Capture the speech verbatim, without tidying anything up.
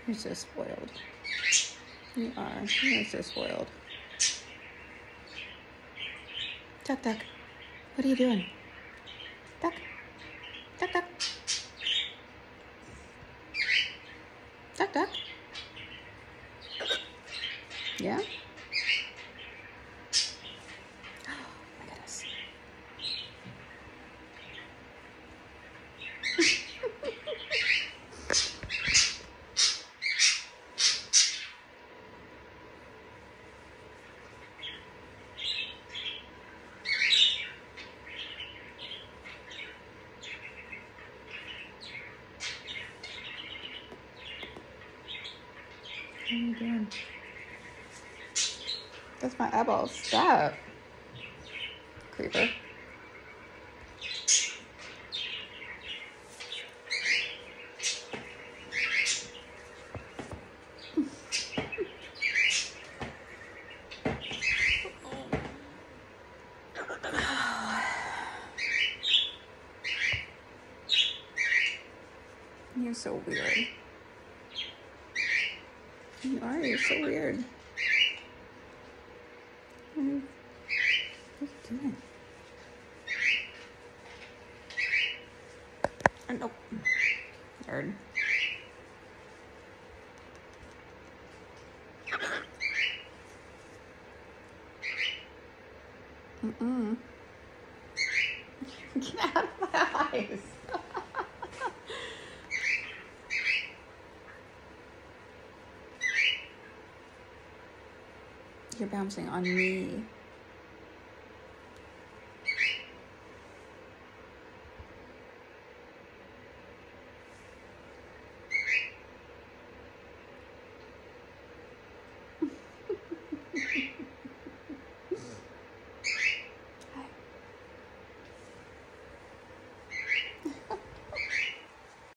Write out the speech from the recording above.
You're so spoiled. You are. You're so spoiled. Duck, duck. What are you doing? Duck. Duck, duck. Duck, duck. Yeah? Oh my goodness. What are you doing? That's my eyeball. Stop. Creeper. You're so weird. You are. You're so weird. What are you, what are you doing? Oh, nope. Nerd. Mm-mm. Get out of my eyes. You're bouncing on me.